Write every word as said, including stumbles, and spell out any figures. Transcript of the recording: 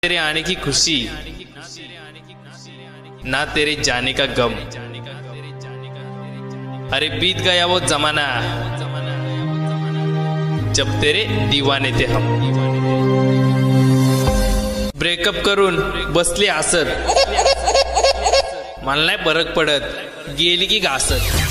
तेरे आने की खुशी ना तेरे जाने का गम। अरे बीत गया वो जमाना जब तेरे दीवाने थे हम। ब्रेकअप करून बसली हसत, मला नाही फरक पडत गेली की घासत।